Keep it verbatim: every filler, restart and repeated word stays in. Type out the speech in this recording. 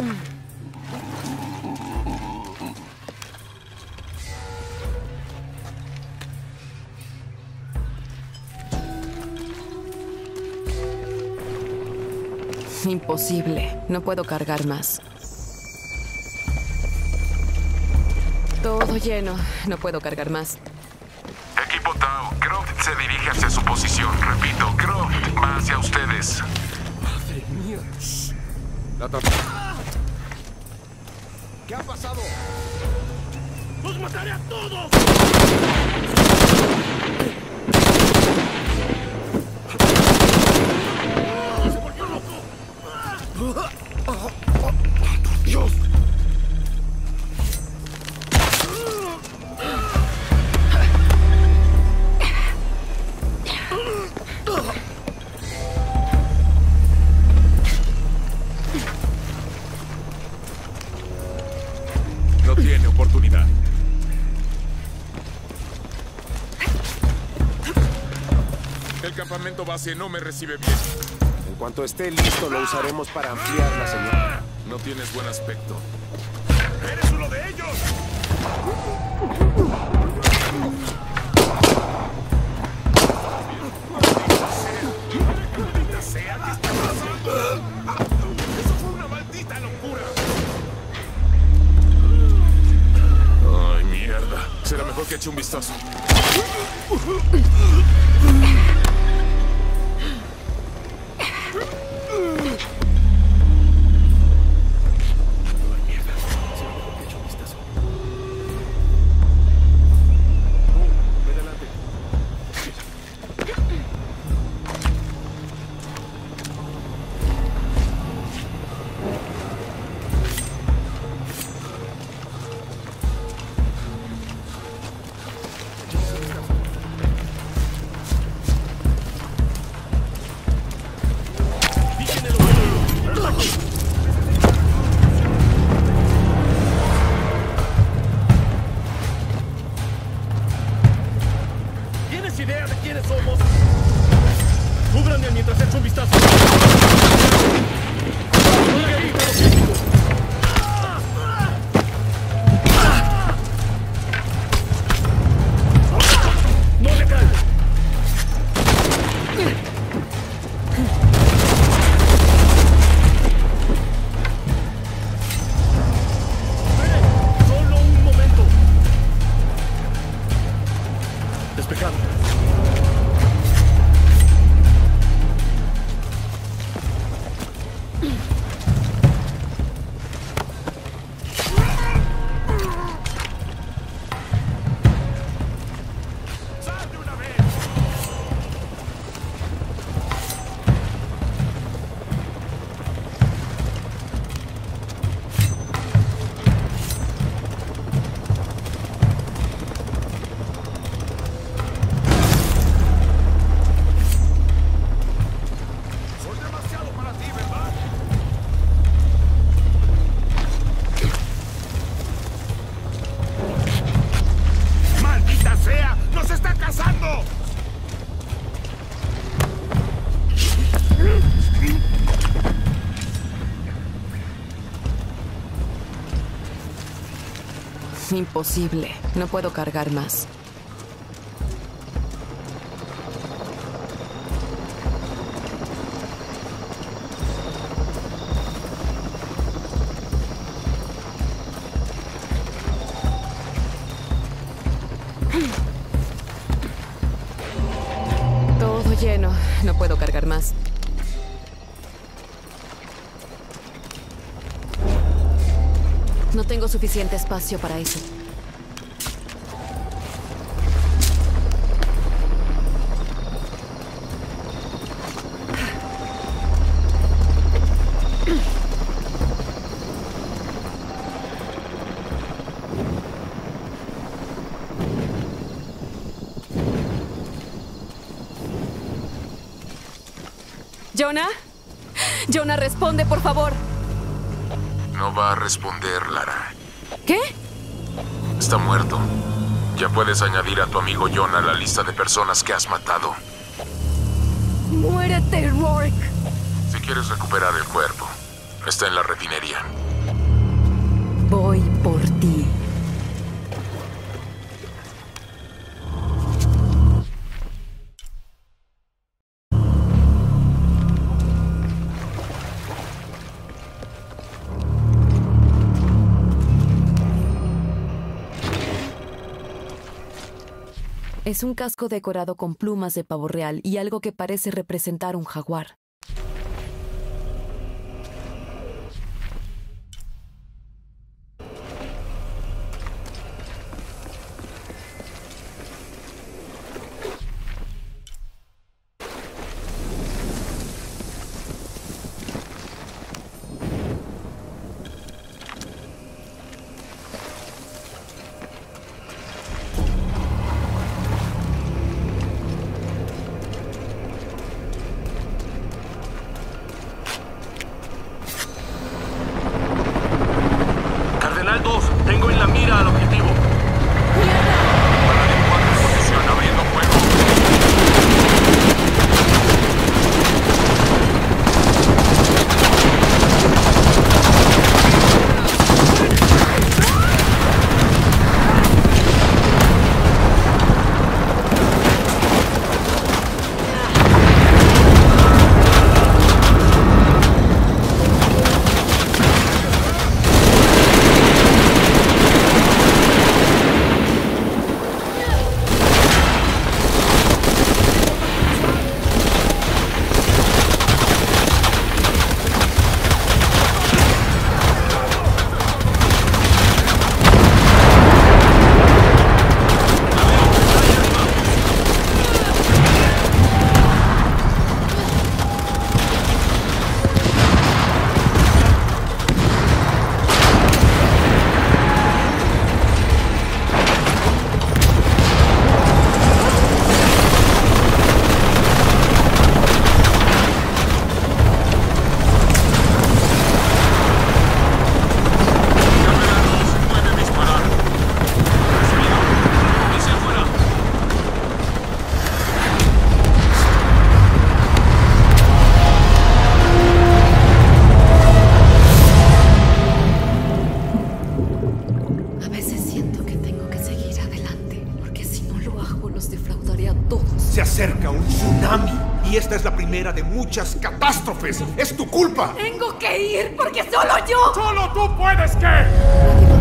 Imposible. No puedo cargar más. Todo lleno. No puedo cargar más. Equipo Tau, Croft se dirige hacia su posición. Repito, Croft va hacia ustedes. Madre mía. La ¿Qué ha pasado? ¡Los mataré a todos! ¡Se volvió loco! ¡Por Dios! No tiene oportunidad. El campamento base no me recibe bien. En cuanto esté listo, lo usaremos para ampliar la señal. No tienes buen aspecto. ¡Eres uno de ellos! ¡Maldita sea! ¿Qué está pasando? ¡Eso fue una maldita locura! Ay, mierda. Será mejor que eche un vistazo. ¿Tienes idea de quiénes somos? Cúbranme mientras echo un vistazo. ¡No le calles! Solo un momento. Despejado. ¡Sal de una vez! Soy demasiado para ti, ¿verdad? ¡Maldita sea! ¡Nos está cazando! Imposible. No puedo cargar más. Todo lleno. No puedo cargar más. No tengo suficiente espacio para eso. ¿Jonah? Jonah, responde, por favor. No va a responder, Lara. ¿Qué? Está muerto. Ya puedes añadir a tu amigo Jonah a la lista de personas que has matado. ¡Muérete, Rourke! Si quieres recuperar el cuerpo, está en la refinería. Es un casco decorado con plumas de pavo real y algo que parece representar un jaguar. Tengo en la mira al objetivo. Paladín cuatro en posición, abriendo fuego. Se acerca un tsunami y esta es la primera de muchas catástrofes. ¡Es tu culpa! ¡Tengo que ir porque solo yo! ¡Solo tú puedes, ¿qué? Nadie